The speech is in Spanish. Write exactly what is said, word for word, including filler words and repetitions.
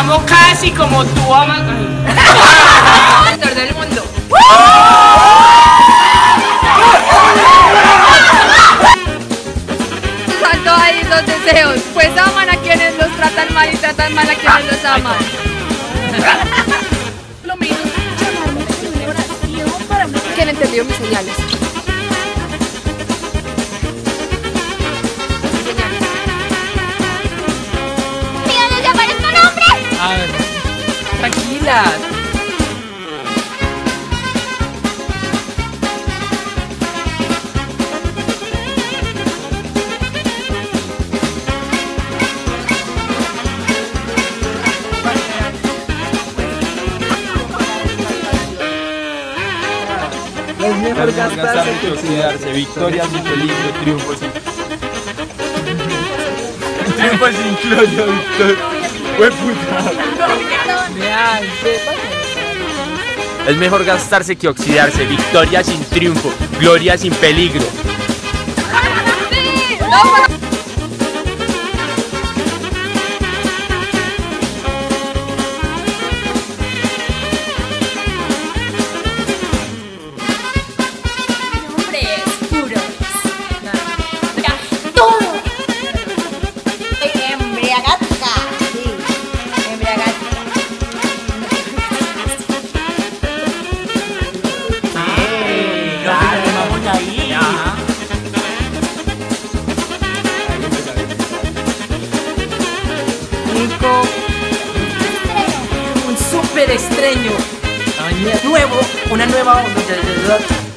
amo casi como tú amas. El mejor del mundo. Salto ahí los deseos. Pues aman a quienes los tratan mal y tratan mal a quienes los aman. Lo menos llamarme con una oración para mí. ¿Quién entendió mis señales? ¡Mío, llamar es tu nombre! A ver, tranquila. Es mejor gastarse que oxidarse. Victorias sin peligro, triunfos sin... Triunfos sin gloria, Victor. ¡Hue puta! Es mejor gastarse que oxidarse. Victoria sin triunfo, gloria sin peligro. ¡Sí! ¡No! Un super estreno. Nuevo, una nueva onda.